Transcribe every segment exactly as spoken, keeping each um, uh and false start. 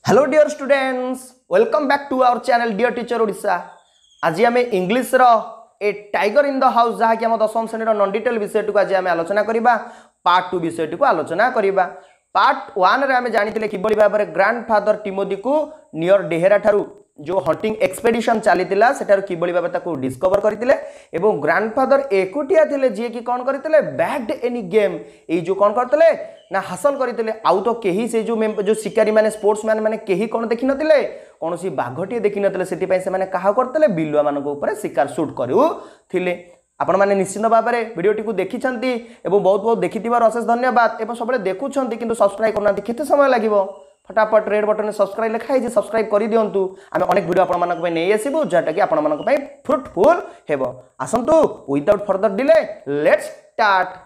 Hello dear students, welcome back to our channel dear teacher Odisha. आज आम English रो a tiger in the house जहाँकि आम दशम श्रेणी नॉन डिटेल विषय को आज आम आलोचना करवा। पार्ट टू विषय को आलोचना करवा। पार्ट वन रे आम जानी कि भाव में ग्रांडफादर टिमोथी को नियर डेहेरा ठारू जो हंटिंग एक्सपेडिशन चली सेठार किभली भाव ताको डिस्कवर करते एवं ग्रांडफादर एकुटिया थे जी कि कौन करते बैग्ड एनी गेम ये जो कौन करते ना हासिल करते आउ तो कहीं से जो जो शिकारी माने स्पोर्ट्स मैन माने कहीं कौन देखी नथिले कौन सी बाघटी देखी नथिले से क्या करते बिलुआ मान शिकार सुट करुले। आपण मैंने निश्चित भाव में भिडियोटी को देखी बहुत बहुत देखी अशेष धन्यवाद। एवं सब देखुं कि सब्सक्राइब करना केते समय लगे फटाफट रेड बटन सब्सक्राइब लिखा है सब्सक्राइब कर दिंतु। आम अनेक वीडियो आपण मानक नहीं आसबू जहाँटा कि आपण मानक फ्रुटफुल हेबो। आसंतु without further delay let's start.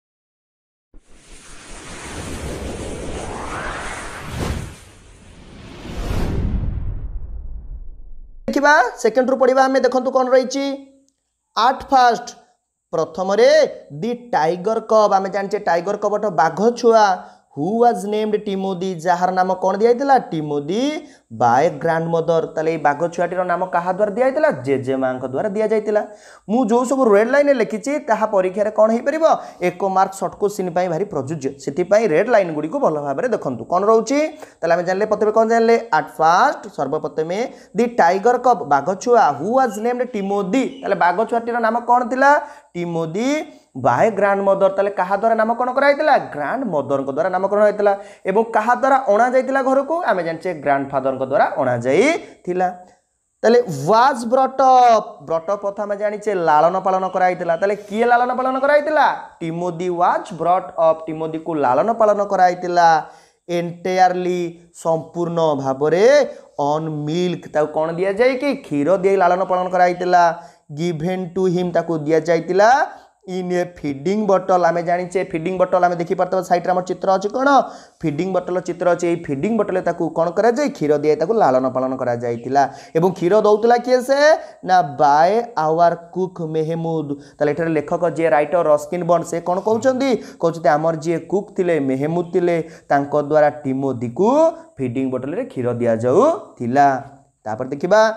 देखिबा सेकंड रु पढ़िबा हमें देखंतु कोन रहिछि आठ फास्ट प्रथम रे दी टाइगर कब आम जानिचे टाइगर कब तो बाघ छुआ हु वाज नेम्ड टिमोथी जार नाम कौन दिया टिमोथी बाय ग्रांड मदर। ताले बाघ छुआटीर नाम क्या द्वारा दिया जेजे माँ द्वारा दि जाता। मु जो सब रेड लाइन लिखी परीक्षा कौन हो पार एक मार्क सर्ट क्वेश्चन भारी प्रযোज्य से रेड लाइन गुड़ी को भल भाव में देखूँ कौन रोचे। आम जानले प्रथम कौन जानले आट फास्ट सर्वप्रथम दि टाइगर कप बाघ छुआ हु वाज नेम्ड टिमोथी। बाघ छुआटीर नाम कौन थिला टिमोथी बाय ग्रांड मदर। ताले कहा द्वारा नामकरण कराइतिला ग्रांड मदर द्वारा नामकरण होइतिला एवं कहा द्वारा अणा जाइतिला घर को आमे जानचे ग्रांडफादर द्वारा अणा जाइतिला। ताले was brought up brought up अथ आमे जानिचे लालन पालन कराइतिला। ताले किए लालन पालन कराइतिला Timothy was brought up Timothy को लालन पालन कराइतिला एंटायरली संपूर्ण भाव में ऑन मिल्क ताको कौन दिया जाए कि क्षीर दिए लालन पालन कराइतिला। गिवन टू हिम ताको दिया जाइतिला इन ए फीडिंग बटल। आम जाचे फीडिंग बटल आम देखी पार्थ साइड आम चित्र अच्छे कौन फीडिंग बटल चित्र अच्छे फीडिंग बटल कौन कर क्षीर दिए लालन पालन कर क्षीर दौला किए से ना बाय आवर कुक मेहमूद। ताले लेखक जी राइटर रस्किन बॉन्ड से कौन कहते कहते आमर जी कुक थे मेहमूद थे द्वारा टिमोथी को फीडिंग बटल रे क्षीर दि जाऊला। तापर देखिबा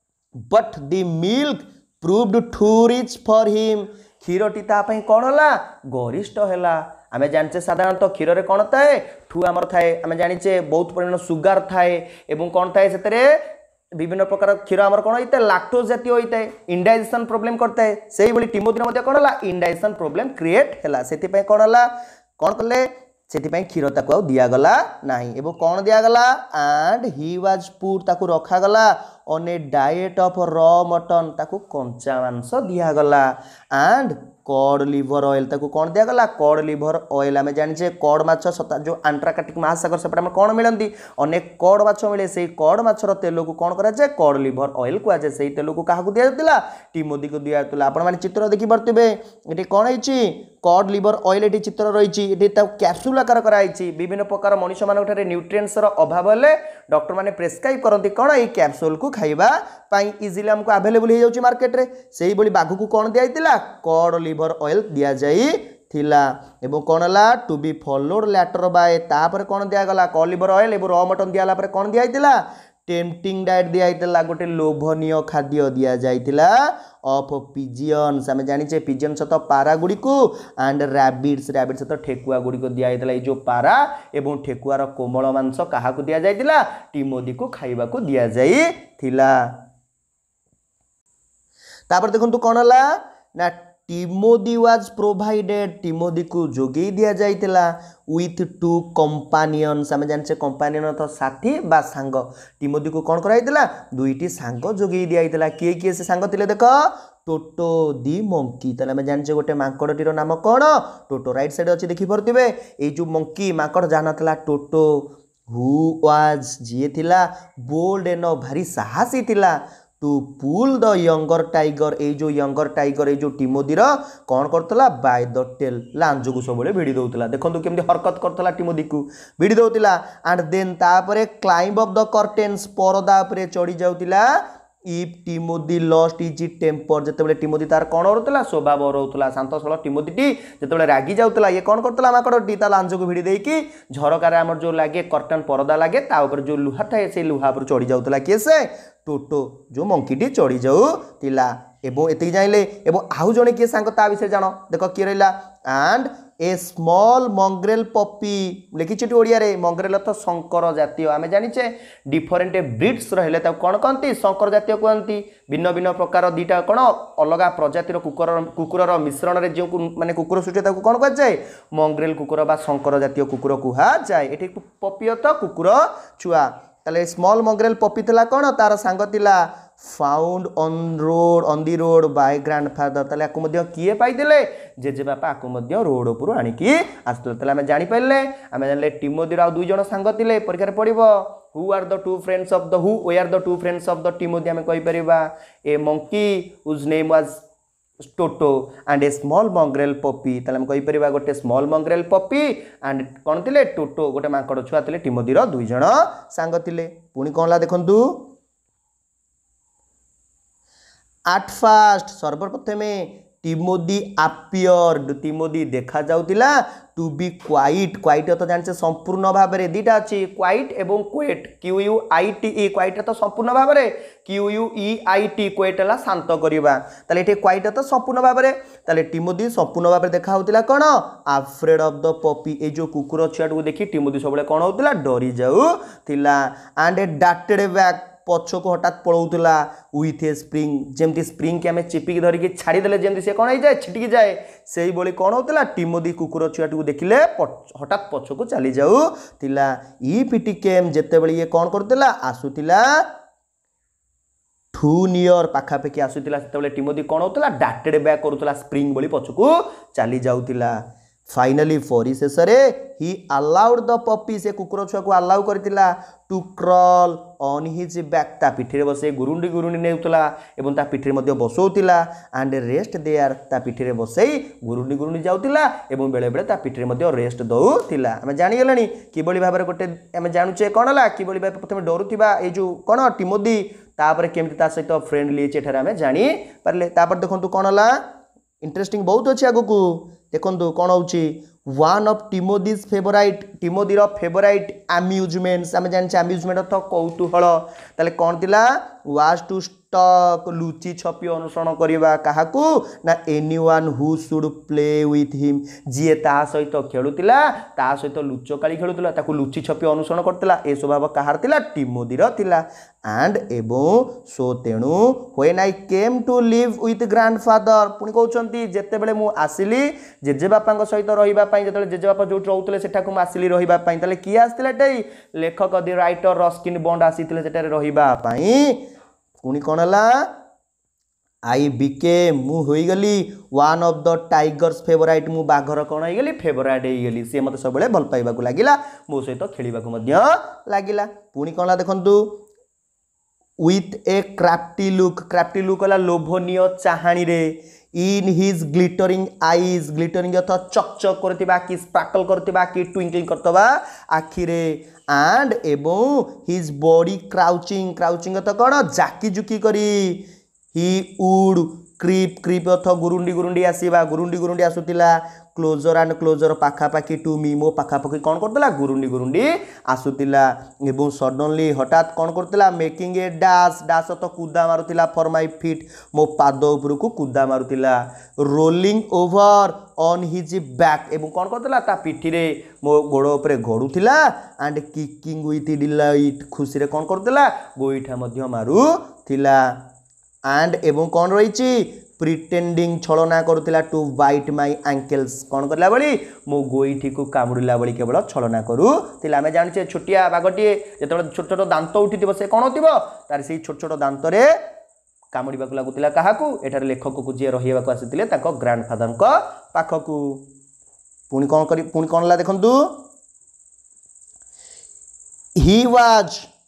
but the milk proved too rich for him. क्षीरटी तापाई कौन है गरिष्ठ है। आम जाने साधारणतः क्षीर रे कौन थाए ठू आमर थाए आम जाचे बहुत परिमाण सुगार थाए एवं कौन थाए से विभिन्न प्रकार क्षीर आमर कौन होता है लैक्टोज जातीय होता है इंडाइजेशन प्रोब्लेम करता है। से भाई टिमोथी कौन है इंडाइजेशन प्रोब्लेम क्रिएट है से कौन है कौन कले से क्षीर ताको दिगला ना एवं कौन दिगला एंड ही वाज पुट ताको रखागला on a diet of raw mutton ताको कंचा मांस दिगला एंड कॉड लिवर ऑयल ताको कौन दिगला कॉड लिवर ऑयल। आम जाने कॉड माछ जो आंट्रार्कटिक महासागर सेपटे कौन मिलती अनेक कॉड माछ मिले से कॉड माछर तेल को कौन कराए कॉड लिवर ऑयल कहुए से तेल को क्या दिया टिमोथी को दिया। आपण मैंने चित्र देखी पारे ये कौन है कॉड लिवर ऑयल ये चित्र रही कैप्सूल आकार कराई विभिन्न प्रकार मनुष्य मान न्यूट्रिएंट्स अभाव है डॉक्टर मैंने प्रेस्क्राइब करती कौन ये कैप्सूल को खाइबा इजिली हमको अवेलेबल हो जाऊँ मार्केट रे। से ही बाघ को कौन दिया कॉड लिवर ऑयल दि जाइथिला एवं कौन है to be followed later by तापर कौन दिगला कॉड लिवर ऑयल एवं रॉ मटन दिगला कौन दिया टेम्पटिंग डाइट दिया गोटे लोभनीय खाद्य दि जाइथिला ऑफ पिजियंस। आम जाने पिजियन सहित पारा गुड़ी को एंड रैबिट्स रैबिट सहित ठेकुआ गुड़ी को दिया जो पारा एवं ठेकुआर कोमल मांस क्या दि जाइथिला टिमोथी को खाइबा को दि जाइथिला। तापर देखो कौन है ना टिमोथी वाज प्रोवाइडेड टिमोथी को जोगे दि जाइथिला विथ टू कंपानियंस। आम जाने कंपानियन अर्थ साथी बा सांग टिमोथी को कौन कराइथिला दुईटी सांग जोगे दि जाइथिला। किए किए से सांग थिले देख टोटो दी मंकी। ताले आम जाने गोटे मांकड़टीर नाम कौन टोटो राइट साइड अच्छे देखी पारे ये जो मंकी मांकड़ जाना था टोटो हु वाज जी थिला बोल्ड एन भारी साहसी थिला to pull the younger tiger. ये जो यंगर टाइगर ये जो टिमोथी कौन करता बाय द टेल लांज को सब भिड़ी दौला देखो केमती हरकत करता टिमोथी को भिड़ी दौला एंड देन तापर क्लाइंब अफ द कर्टेन्स परदा उपरे चढ़ी जाउतिला if Timothy lost his temper जिते टिमोदी तार कौन रोला स्वभाव रोला शांत सरल टिमोदी जिते रागी जाऊला ये कौन करता माकड़टी ता लांज को भिड़ी देकी झरकार आम जो लगे कर्टन परदा लगे जो लुहा थाए से लुहा पर चढ़ी जाऊला किए से टोटो जो मंकीटी चढ़ी जाऊला एवं एति जाइले एवं आउ जड़े किए सांग ता विषय जान देख किए रहा and a small mongrel puppy लिखी ओडिया रे मंग्रेल अर्थ शंकर जातीय आम जाचे डिफरेंट ब्रिड्स रहिले कौन कहती शंकर जातीय कहती भिन्न भिन्न प्रकार दुईटा कौन अलग प्रजातिर कुकुर कुकुर मिश्रण में जो माने कुकुर सृष्टि कौन कह जाए मंग्रेल कुकुर बा शंकर जातीय कुकुर कह जाए ये पपी अर्थ कुकुर छुआ ताले स्मॉल मंग्रेल पपी थला कौन तार सांग थिला found on road on the road by grandfather ताले आकु मध्य किए पाइले जेजे बापा आकु मध्य रोड उपर आनिकी आसुले ताले आमे जानि पाइले आमे जानले टिमोदी आउ दुई जण सांग थिले परीक्षा पड़िबो who are the two friends of the who were the two friends of the Timothy आमे कहि परिबा a monkey whose name was Toto and a small mongrel puppy ताले हम कहि परिबा गोटे स्मॉल मंग्रेल पपी एंड कोन थिले टोटो गोटे मांकड़ छुआ थिले टिमोदी रो दुई जण सांग थिले पुनी कोनला देखंतु एट फर्स्ट सर्वप्रथमे टिमोदी अपियर्ड टिमोदी देखा जाउतिला टू बी क्वाइट क्वाइट तो जानसे संपूर्ण भाव में दुईटा अच्छी क्वाइट एवं quiet Q U I T E quite तो संपूर्ण भाव में Q U E I T quiet है शांत करवा ताले ये क्वाइट तो संपूर्ण भाव में ताले टिमोदी संपूर्ण भाव में देखा होतिला कौन आफ्रेड ऑफ द पपी ए जो कुकुर छुआ को देखी टिमोदी सब कौन होतिला डरी जाउतिला एंड ए डाटेड बैक पछ को हठात पड़ौला विथ ए स्प्रिंग जमती स्प्रिंग के आम चिपिकी धरिकी छाड़ीदे जमी से कौन हो जाए छिटकी जाए से भाई कौन होता टिमोदी कुकुर छुआटी को देखिले हठात पछ को चली जाऊला इफ इट केम जिते बड़े ये कौन करता आसूला ठू नियर पाखापाखि आसूला से टिमोदी कौन होता डाटेड बैक करूला स्प्रिंग भली पछ को चली जाऊला फाइनाली परिशेष ही अलाउड द पपी से कुकुर छुआ को अलाउ करतिला to crawl on his back ता पिठिरे बसे गुरुंडी गुरुंडी नेउतला एवं ता पिठिरे मध्ये बसौतिला एंड रेस्ट देयर ता पिठिरे बसई गुरुंडी गुरुंडी जाउतिला एवं बेले बेले ता पिठिरे मध्ये रेस्ट दउतिला हम जानि गेलनी किबोली भाबरे गोटे हम जानुचे कोनला किबोली भाबरे प्रथमे डरुथिबा ए जो कोन टिमोदी तापर केमति ता सहित फ्रेंडली चेठारे हम जानि परले तापर देखंतु कोनला इंटरेस्टिंग बहुत अच्छे आगु को देखो कौन हो वन ऑफ टिमोदीज फेवराइट टिमोदीर फेवराइट अम्यूजमेंट्स आम जाने अम्यूजमेंट अर्थ कौतूहल ताले कौन थिला वाज टू स्टक लुची छपी अनुसरण करवा क्या ना anyone who should play with him जी ता सहित खेलुला ता सहित लुचकाड़ी खेलुला ताकू लुची छपी अनुसरण करता ए स्वभाव कहार थिला टिमोदीर थिला एंड एवं सो तेणु when I came to live with grandfather पुणी कहते जिते बड़े मुझे आसिली जेजेबापा सहित रही जो जेजेबापा जो रोते सेठा को आसिली रही किए आसला लेखक दि राइटर रस्किन बॉन्ड आसी रही पुणी कौन है आई बिकेम मु होईगली one of the tiger's favourite मु बाघर कौन होईगली फेवराइट होईगली सी मत सब भल पाइबा लगिला मो सहित खेलिबा लगिला पुणी कौन देखंतु with a crafty look crafty look है लोभनीय चाहाणी रे in his glittering eyes glittering अर्थ चकचक करथिबा कि स्पार्कल करथिबा कि ट्विंकलिंग करथिबा आखिरे एंड एवं हिज बॉडी क्राउचिंग क्राउचिंग अर्थ कौन जाकी जुकी करी ही उड क्रीप क्रीप अर्थ गुरुंडी गुरुंडी आसीबा गुरुंडी गुरुंडी आसुतिला क्लोजर एंड क्लोजर पाखापाखि टू मी मो पाखापाखि कौन करता गुरुंडी गुरुंडी आसुतिला एवं सडनली हठात कौन करता मेकिंग ए डास डास तो कुदा मारुतिला फॉर माय फीट मो पाद उपर को कुदा मारुतिला rolling over on his back एवं कौन करता ता पिठी रे मो गोड़ उपरे गड़ुतिला एंड किकिंग विथ डिलाइट खुशी रे कौन करता गोईठा मध्य मारुतिला एंड एवं कौन रही प्रिटेंडिंग छलना करुला टू बाइट माई एंकल्स कौन करला बड़ी मो गोईठी को कामुड़िला बड़ी केवल छलना करूला आम जाने छोटिया बाघटे जो छोट छोट दांत उठी से कौन हो तार से छोट छोट दांत रे कामुड़ा लगुला क्या एठार लेखक को जी रही आसी ग्रांडफादर पाखक पुणी कौन कर पुणी कौन ला देखंतु he was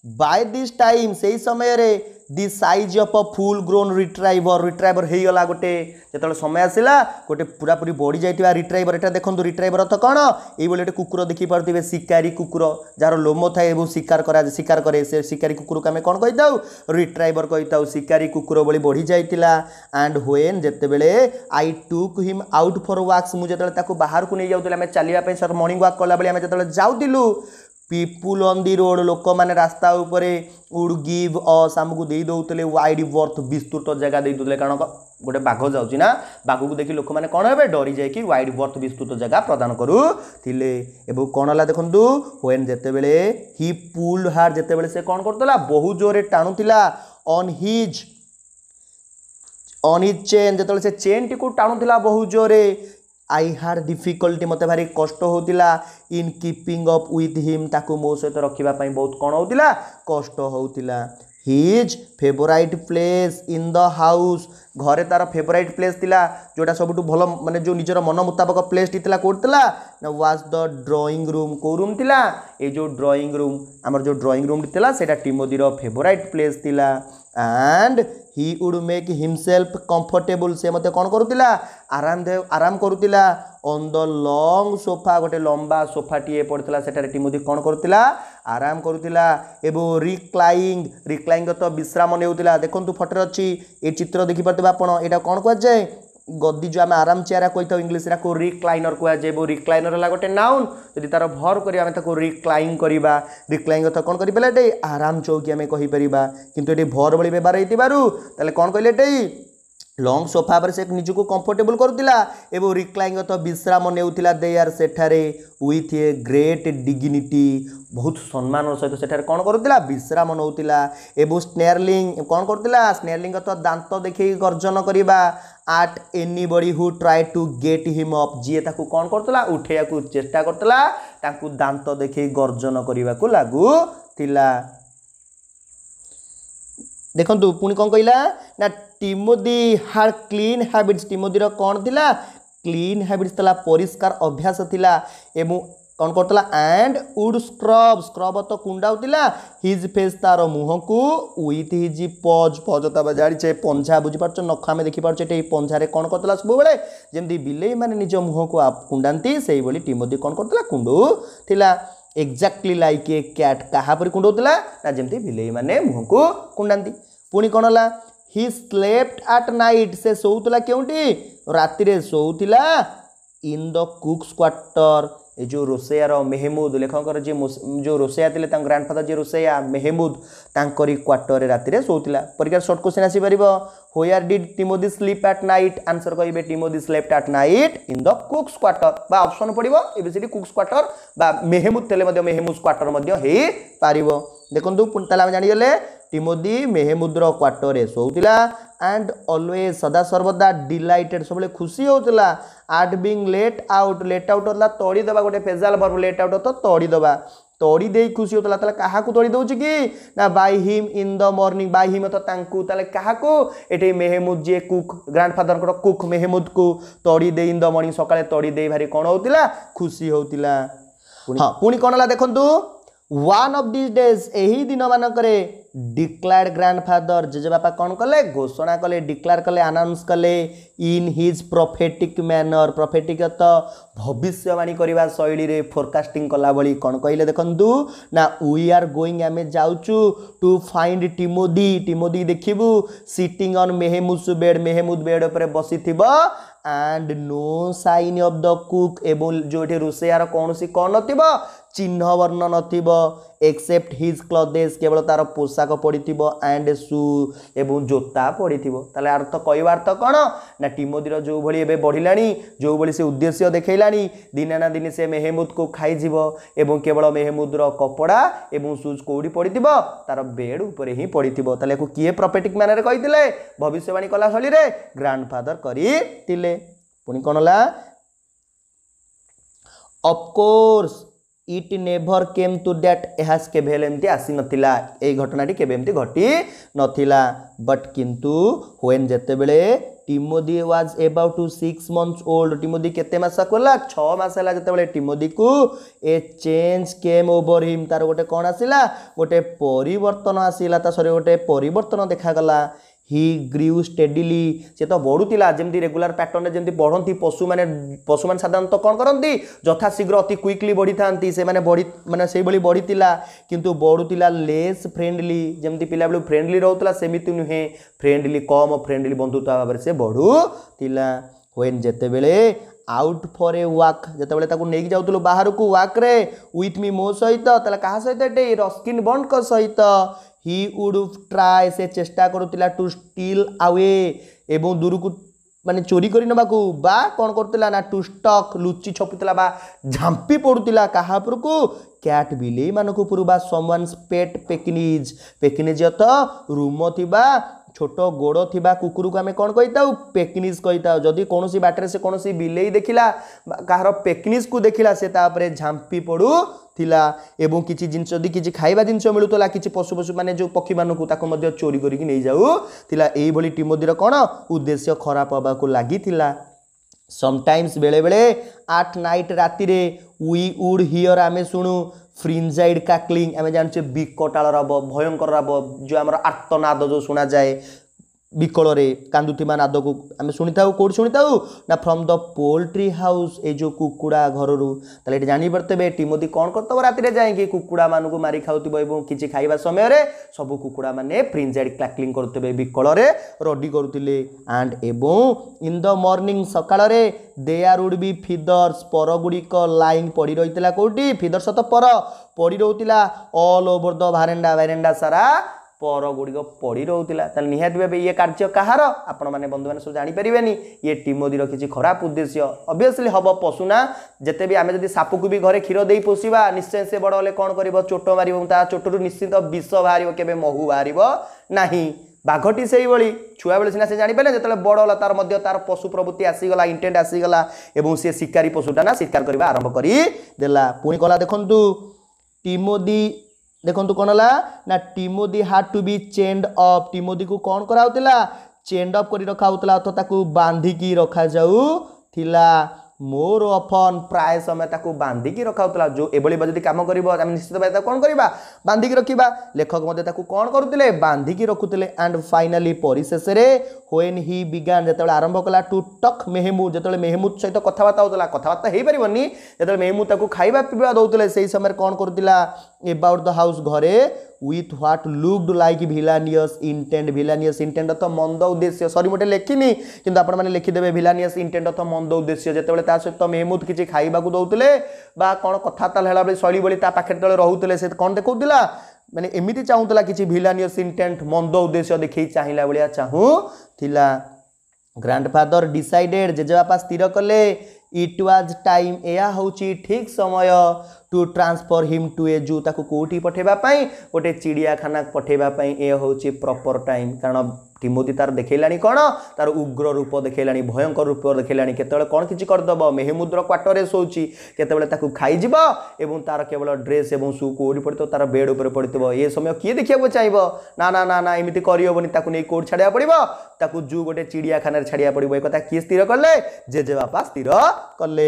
by this time से समय रे the size of a full grown retriever retriever हो गला गोटे जो समय आसला गोटे पूरा पूरी बढ़ी जाइए रिट्राइवर एटा देखो रिट्राइवर अर्थ कौन ये गोटे कुकुर देखी पारे शिकारी कुकुर जार लोम थाए वो शिकार करा शिकार करे से शिकारी कुकुर को आम कौन कही था रिट्राइवर कही था शिकारी कुकुर भली बढ़ी जाइला एंड व्हेन जेतेबेले I took him out for walks मुझे बाहर को नहीं जाऊँ चलने सर मॉर्निंग वॉक कला बेले जो जाऊलु पीपुल ऑन दी रोड लोक मैंने रास्ता उपरे वुड गिव अस आमको दे दौले वाइड वर्थ विस्तृत जगह दे दौले कारण गोटे बाघ जाऊँगी ना बाघ को देखी लोक मैंने कौन हे डरी जाकि वाइड वर्थ विस्तृत जगह प्रदान करुले एवं कौन है देखूँ व्हेन जेतेबेले ही पुल्ड हार्ड जेतेबेले से कौन करतला बहुत जोरे टाणुला on his on his chain जेतेबेले से चेन टी को टाणुला बहुत जोरे आई हार्ड डिफिकल्टी मत भारी कष्ट होतिला in keeping up with him ताकू मो सहित रखिबा पई बहुत कौन होतिला कष्ट होतिला his favourite place in the house घरे तार फेवराइट प्लेस थिला जोटा सबुठु भल माने जो निजर मन मुताबक प्लेस थिला कोठला ना वाज द ड्राइंग रूम को रूम थिला ए जो ड्राइंग रूम हमर जो ड्राइंग रूम थिला सेटा टिमोदी रो फेवराइट प्लेस थिला and he would make himself comfortable से मते कौन करुतिला आराम दे आराम करुतिला ऑन द लॉन्ग सोफा गोटे लंबा सोफा टीए पड़ता सेठारे टिमोदी कौन करुतिला आराम करुतिला एवं रिक्लाइंग रिक्लाइंग तो विश्राम नेउतिला देखंतु फोटो अच्छी ए चित्र देखि पारते आपण एटा कौन कह जाए गद्दी जो आम आराम चेयर कही था इंग्लीश को रिक्लाइनर कहुए वो रिक्लाइनर है गोटे नाउन जदि तार भर कर रिक्लाइन करवा रिक्लाइन कथा कौन करें आराम चौकी आम कहीपर कितु ये भर भली व्यवहार होते कौन कहले लंग सोफा पर से निजको कंफर्टेबल करुला एवं रिक्लाइन तो विश्राम नेउतिला दे आर सेठारे विथ ए ग्रेट डिग्निटी बहुत सम्मान सहित सेठारे कौन करुला विश्राम नौतिला एवं स्नेरलिंग कौन करुला स्नेरलिंग तो दांत देखी गर्जन करवा at anybody who try to get him up जी ताकू कौन करतला उठेया को चेष्टा करतला ताकू दांत देखी गर्जन करने को लागुला देखंतु पुणी कौन कहला ना टिमोदी हार्ड क्लीन हैबिट्स टिमोदीर कौन थिला क्लीन हैबिट्स थिला परिष्कार अभ्यास थिला एवं कौन करतला एंड वुड स्क्रब स्क्रब तो कुंडाउतिला हिज फेस तार मुह को विथ हिज पज पज ता जाड़ी पंझा बुझी पार्छ नख आम देखी पार्छ पंझारे कौन करतला सब बेले जमी बिलेई माने निज मुह को कुंडाती से ही टिमोदी कौन करतला कुंडू थिला एक्जाक्टली लाइक ए कैट क्या कुंडौला ना जमी बिलेई माने मुह को कुंडाती पुणी कौन है ही स्लेप्ट एट नाइट से सोउतला केउटी राति रे सोउतला इन द कुक्स क्वार्टर ये जो रोसैयार मेहमूद लेखकर जी जो रोसैया थे ग्रांडफादर जी रोसैया मेहमूद तांकरी क्वार्टर राति सोउतला परीक्षा शॉर्ट क्वेश्चन आसी परिबो where did Timothy sleep at night answer कहिबे Timothy slept at night in the cook's quarter बा ऑप्शन पड़िबो एबीसीडी कुक्स क्वार्टर बा मेहमूद तेले मध्ये मेहमूद क्वार्टर मध्ये हे पारिबो देखंतु पुनताला हम जानि गेले टिमोदी मेहमूद्र क्वार्टर रे सोउतिला एंड ऑलवेज सदा सर्वदा डिलाइटेड सब खुशी होता at being let out let out होता तोड़ी दबा गोटे फेजाल वर्ब लेट आउट तो तोड़ी दबा तोड़ी दे खुशी होता ताले काहा को तोड़ी दउची कि ना by him in the morning by him तो तांकू ताले काहा को एटे मेहमूद जे कुक ग्रांडफादर को कुक मेहमूद को तोड़ी दे इन द मॉर्निंग सकाळे तोड़ी दे भारी कोन होतिला खुशी होतिला हां पुनी कोन हला देखंतु वन ऑफ दिस डेज यही दिन मानकरे डिक्लेयर्ड ग्रांडफादर जेजेबापा कौन कले घोषणा कले डिक्लेयर कले अनाउंस कले in his prophetic manner prophetic तो भविष्यवाणी करवा शैली रे फोरकास्टिंग कला भली कौन कहले देखंतु ना वी आर गोइंग आमे जाउचु टू फाइंड टिमोदी टिमोदी देखिबु sitting on Mahmood bed Mahmood bed ऊपर बसिथिबो and no sign of the cook एवं जो रोसैयार कौन सी कौन नथिबो चिन्ह वर्ण नथिबो एक्सेप्ट हिज क्लॉथेस केवल तार पोशाक पड़िथिबो एंड शू एवं जोता पड़िथिबो ताले अर्थ कहवा अर्थ कौन ना टिमोदीर जो भली एबे बढ़िलानी जो भली से उद्देश्य देखैलानी दिने ना दिन से मेहमूद को खाई जीवो एवं केवल मेहमूदर कपड़ा एवं शूज कोडी पड़िथिबो तार बेड ऊपर ही पड़िथिबो ताले को किए प्रोफेटिक मैनर रे कहिथिले भविष्यवाणी कला शैली रे ग्रांडफादर करिथिले पुनी कोनला of course it never came to that एहास के भेल एमती आसी नथिला ए घटनाटी केबे एमती घटी नथिला बट किंतु व्हेन जेते बेले Timothy was about to six months old Timothy केते मास कोला छह मास हला जते टिमोदी को a change came over him तार गोटे कौन आसिला गोटे परिवर्तन आसिला ता सरी गोटे परिवर्तन देखा गला ही ग्रीव स्टेडिली से तो बढ़ुला जमी रेगुलर पैटर्न जमी बढ़ती पशु मैंने पशु मैंने साधारणतः कौन करती यथा शीघ्र अति क्विकली बढ़ी था से मैंने बढ़ी मैंने से बढ़ीला किंतु बढ़ुला लेस फ्रेंडली जमी पिला बेलू फ्रेंडली रोला सेमती नुहे फ्रेंडली कम फ्रेंडली बंधुता भाव से बढ़ुला व्हेन जेतेबेले आउट फॉर ए वाक जेतेबेले ताकू नेकी जाउतलो बाहर को वाक रे विथ मी मो सहित तला कहा सहित एटे रस्किन बॉन्ड को सहित ही वुड ट्राए से चेष्टा करुतिला टू स्टील अवे एवं दूर को माने चोरी करी नबाकू बा कौन करतिला ना टू स्टक लुचि छपुतिला बा झांपी पड़ुतिला कहा पर को कैट बिले मानको पुरु बा समवन्स पेट पेकिनीज पेकिनीज तो रूम थिबा छोट गोड़ थिबा कुकुर को आम कौन कही पेकिनीज कही जदि कौन बाटर से कौन बिले देखिला कहार पेकिनीज को देखिला से तापरे झांपी पड़ू थिला एवं किछि जिंस जदि किछि खाइबा जिंस मिलुतला किछि पशु पशु माने जो पक्षी मानकु ताको मध्य चोरी करिक नै जाऊ थिला एई भली टिमोदीर कोन उद्देश्य खराब हबा को लागि थिला समटाइम्स बेले बेले आठ नाइट राति रे वी वुड हियर आमे सुनु फ्रिंजाइड काकलिंग आमे जानछे बिकटाल रब भयंकर रब जो हमर आर्तनाद जो सुना जाए बिकल रे कांदुथिबा नाद को आम शुणी था कौट शुणी था ना फ्रॉम द पोल्ट्री हाउस ए जो कुकुड़ा घर रू ताले जानी पारते टिमोदी कौन करतब राति जाए कुकुड़ा मानू मारी खाऊ किसी खाइबा समय रे सब कुकुड़ा माने फ्रिंजाइड क्लाकलिंग करते बिकल रे रडी करुले एंड एवं इन द मॉर्निंग सकाळ रे देयर वुड बी फीदर्स पर गुड़िक लाइन पड़ी रही कौटी फीदर्स तो पर पड़ी रोला ऑल ओवर द भारेंडा भारेंडा सारा पर गुड़िक पड़ी रोला निहाती भाव ये कार्य कहार आपण मैंने बंधु मैंने सब जानीपारे ये टिमोदीर किसी खराब उद्देश्य ऑब्वियसली हम पशुना जिते भी आम जब साप को भी घरे क्षीर दे पोषा निश्चय से बड़ हे कौन कर चोट मार चोटू निश्चित विष बाहर के महू बाहर ना बाघटी से ही छुआ बेले सीना से जानीपारे जो बड़ है तार मध्य तार पशु प्रवृत्ति आसीगला इंटेंट आसीगला एवं सी शिकारी पशुटा ना शिकार करने आरंभ करदेला पुणी कला देखु टिमोदी देखो कौन है ना Timothy had to be chained up Timothy को कौन कराउतिला चेंड अप कर रखाउतिला अथवा ताकू बांधिकी रखा जाउथिला मोर अफन प्राय समय ताकू बांधिकी रखाउतिला जो एभली जदि काम करिवो हम निश्चित भाव कौन करबा बांधिकी रखिबा लेखक मते ताकू कौन करुतिले बांधिकी रखुतिले एंड फाइनली परिशेष रे व्हेन ही बिगान जेतेबेले आरंभ कला टू टक मेहमू जेतेबेले मेहमू सहित कथबार्ता होतला कथबार्ता हेई परिबनी जेतेबेले मेहमू ताकू खाइबा पिबा दउतिले सेही समय कौन करुतिला अबाउट द हाउस घरे with what looked like villainous intent villainous intent तो मंद उद्देश्य सॉरी मोटे लेखिनी किंतु आपण माने लिखि देबे villainous intent तो मंद उद्देश्य जेतेबेले ता सहित मेहमूद किछि खाइबा को दउतले बा कोन कथा ताल हेला बेले शैली बली ता पाखे तळे रहउतले से कोन देखउतला माने एमिति चाहुतला किछि villainous intent मंद उद्देश्य देखि चाहिला बलिया चाहू थिला ग्रैंडफादर डिसाइडेड जेजेबापा स्थिर कले इट वाज टाइम या होची ठीक समय to transfer him to a zoo ताकू कोठी पठेबा पई गोटे चिड़ियाखाना पठेबा पई ए होची प्रॉपर टाइम कारण टिमोदी तार देखैलानी कोन तार उग्र रूप देखैलानी भयंकर रूप देखैलानी केतेबेले कोन किछि करदब मेहमुद्र क्वार्टर रे सोची केतेबेले ताकू खाई जिवो एवं तार केवल ड्रेस एवं शू कोडी पड़तो तार बेड ऊपर पड़तो ए समय किए देखिया चाहिए ना ना ना ना एमिति करियोबनी ताकू नै कोड छाड़िया पड़िबो ताकू जू गोटे चिड़ियाखाना रे छाड़िया पड़िबो ए कथा किए स्थिर करले जेजे बापा स्थिर करले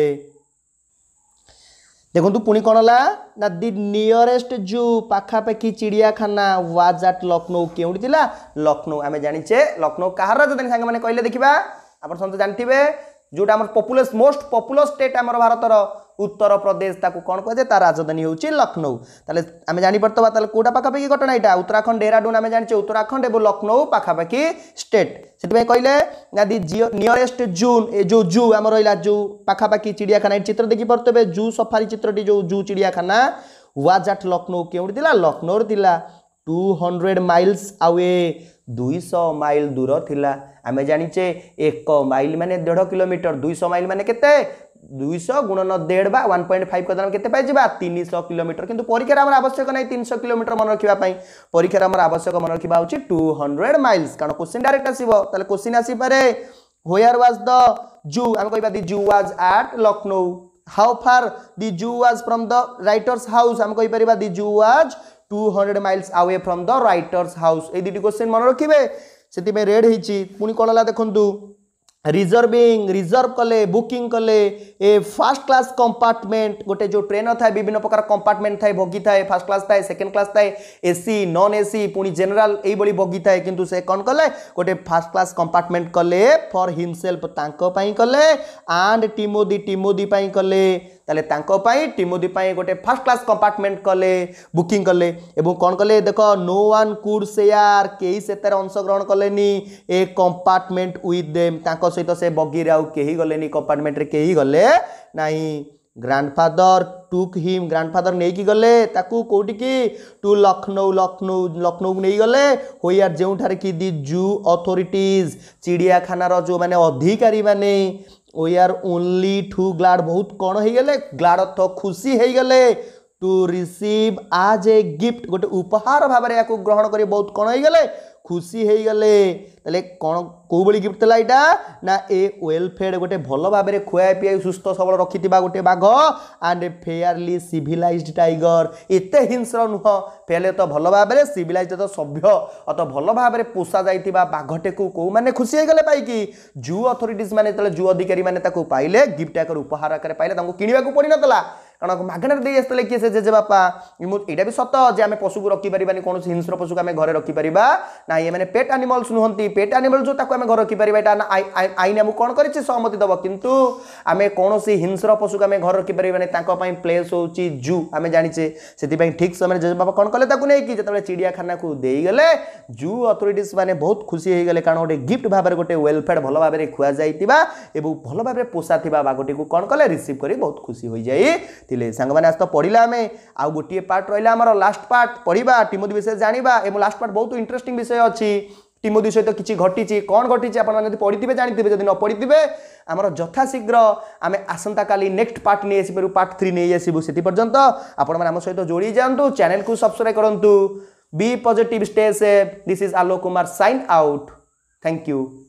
देखो पुणी कौन है ना दि नियरेस्ट जू पाखापाखि चिड़ियाखाना वाज एट लखनऊ केउठी थिला लखनऊ आमे जानिचे लखनऊ कहार राजधानी सांगे माने कहले देखिबा आपण समस्त जानथिबे जोटा हमर पॉपुलस मोस्ट पॉपुलर स्टेट हमर भारतर उत्तर प्रदेश ताकू कौन कहे तार राजधानी होची लखनऊ ताले आमे जानि परतबा ताले कोडा पाखापाखि घटना एटा उत्तराखंड देहरादून आमे जानिचे उत्तराखंड एवं लखनऊ पाखापाखि स्टेट से कहले ना दि नियरेस्ट जून ए जो जू आम रहा जो पाखापाखि चिड़ियाखाना चित्र देखी पारे जू सफारी चित्रटी जो जू चिड़ियाखाना वाज एट लखनऊ केउठी थिला लखनऊ थिला टू हंड्रेड माइल्स अवे दुईश माइल दूर थिला आमे जानिचे एक माइल माने डेढ़ किलोमीटर दुईश माइल माने केते दुईश गुणन डेढ़ बा वन पॉइंट फाइव कर केते पाइबा तीन सौ किलोमीटर किंतु परीक्षा आम आवश्यक नहीं तीन सौ किलोमीटर मन रखा परीक्षा आम आवश्यक मन रखा होची टू हंड्रेड माइल्स कारण क्वेश्चन डायरेक्ट आसीबो ताले क्वेश्चन आसी पारे व्हेयर वाज द जू आम कहबा the zoo was at Lucknow how far the zoo was from the writer's house आम कहि परिबा the zoo was two hundred miles away from the writer's house ए दुटी क्वेश्चन मन रखिबे सेति में रेड हिची पुनी कोनला देखंतु रिजर्विंग रिजर्व कले बुकिंग कले ए फर्स्ट क्लास कंपार्टमेंट गोटे जो ट्रेन थाए विभिन्न प्रकार कंपार्टमेंट थाए बगी थाए फर्स्ट क्लास थाए सेकेंड क्लास थाए एसी नॉन एसी पुणी जनरल एई बड़ी बगी थाए किंतु से कौन कले गोटे फर्स्ट क्लास कंपार्टमेंट कले फॉर हिमसेल्फ तांको पई कले एंड टिमोदी टिमोदी पई कले ताले तांको पई टिमोदी पई गोटे फर्स्ट क्लास कंपार्टमेंट कले बुकिंग कले एवं कौन कले देखो नो वन कुड शेयर केही सेतार अंशग्रहण कलेनी ए कंपार्टमेंट विथ देम तांको सहित से बगी रे आउ केही गलेनी कंपार्टमेंट रे केही गले नाही ग्रैंडफादर टुक हिम ग्रैंडफादर नहीं की गले ताकू कोठी की टू लखनऊ लखनऊ लखनऊ नहीं गले होयार जेउ ठारे की दी जू अथॉरिटीज चिड़ियाखाना रो जो माने अधिकारी माने we are only too glad बहुत कौन हो गले ग्लाड अर्थ खुशी हो गले टू रिसीव आज ए गिफ्ट गोटे उपहार भाव में या ग्रहण कर बहुत कौन हो गले खुशी हो गले ताले कौन कौ बड़ी गिफ्ट था यहाँ ना ए वेलफेयर गोटे भल भाव में खुआ पीए सुस्थ सबल रखि गोटे बाघ एंड फेयरली सिविलाइज्ड टाइगर एते हिंस्र नुह पहले तो भल भाव में सिविलाइज तो सभ्य अत भल भाव में पोषा जाइथिबा बाघटे को कौ माने खुशी हो गले पाइकी जू अथॉरिटीज माने तले जू अधिकारी माने ताको पाइले गिफ्ट आकर उपहार आकर पाइले ताको किनिबा को पड़ी नतला कारण मागणार दे आसले किए से जेजे बापा एटा भी सत जे आम पशु को रखी पारिबानी कौन हिंस्र पशु को आम घरे रखी पारिबा ना ये माने पेट एनिमल्स नुहंती पेट एनिमल जो ताको आम घर रखी पारिबा एटा आईन आम कौन करिछि सहमति दब किंतु आम कौन हिंस्र पशु को आम घर रखी पारिबानी ताको पई प्लेस होची जू आम जानिचे सेति पई ठीक समय जेजे बापा कौन कले ताको नै कि जतबे चिड़ियाखाना को देई गले जू अथॉरिटीज माने बहुत खुशी हो गले कारण गोटे गिफ्ट भाव में गोटे वेलफेयर भल भाव में खुआ जाइतिबा एवं भल भाव में पोषा थिबा बागटी को कौन कले रिसीव करी बहुत खुशी हो जाई तिले सांग माने आज तो पढ़िला आमे आ गोटे पार्ट रहिला हमर लास्ट पार्ट पढ़िबा टिमोथी विषय जानिबा एवं लास्ट पार्ट बहुत इंटरेस्टिंग विषय अछि टिमोथी सहित किछि घटिछि कोन घटिछि आपण माने पढ़िथिबे जानिथिबे जदि न पढ़िथिबे हमर यथा शीघ्र आमे आसंता काली नेक्स्ट पार्ट नै आसी परु पार्ट थ्री नै आसीबु सेति पर्यंत आपण माने हम सहित जोड़ी जांतु चैनल को सब्सक्राइब करंतु be positive stay safe this is Alok Kumar sign out thank you.